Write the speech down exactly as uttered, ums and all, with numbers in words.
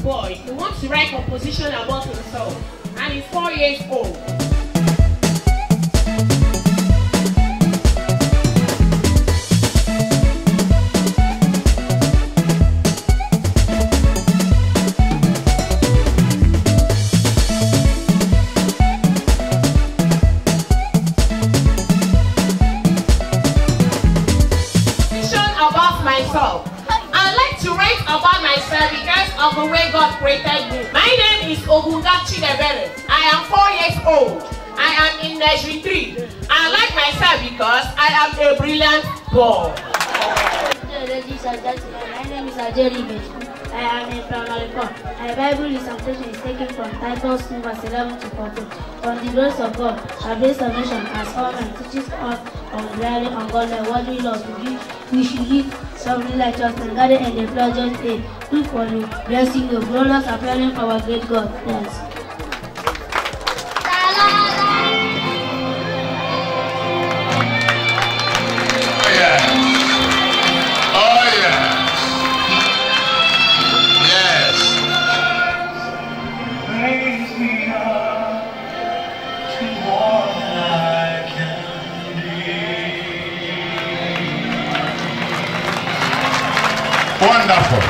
boy. He wants to write composition about himself, and he's four years old. I like to write about myself because of the way God created me. My name is Ugwuoba. I am four years old. I am in nursery three. I like myself because I am a brilliant boy. Ladies and gentlemen, my name is Adrian Gloria Kramer. I am in primary four. My Bible recitation is taken from Titus two verse eleven to fourteen. From the grace of God, our base salvation as all men teaches us on relying on God and worldly laws. We should live something like just and gather in the pleasant day. Look for the blessing of glorious appearing for our great God. Thanks. Wonderful.